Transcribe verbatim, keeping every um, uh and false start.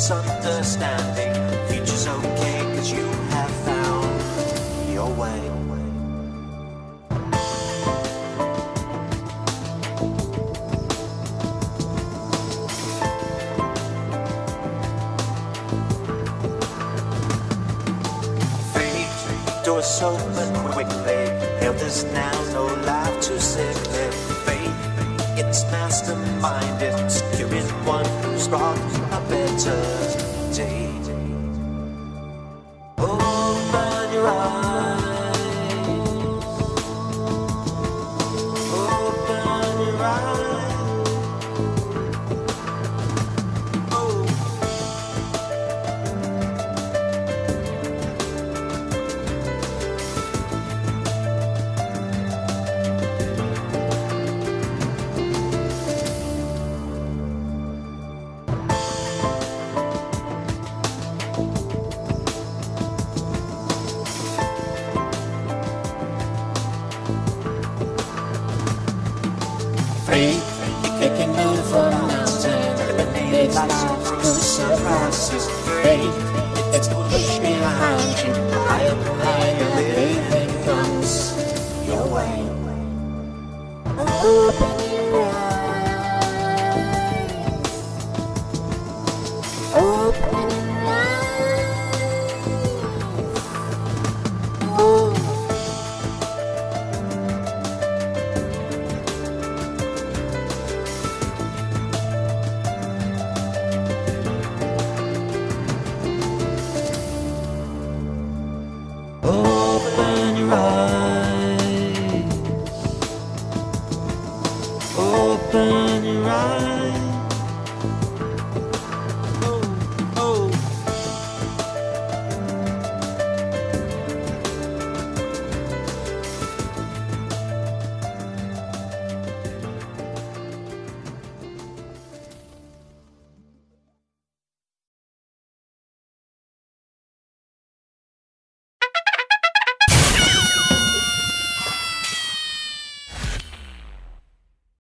misunderstanding. Future's okay, cause you have found your way. Doors open quickly, health is now no life too sickly. Fate, it's masterminded, securing one who's brought a better day. Open your eyes, open your eyes. Oh. Free, you can move a mountain, eliminate life through surprises. Free, it's the push behind you, higher and higher, everything comes your way. Open your eyes, open your eyes. Oh. Open your eyes, open your eyes.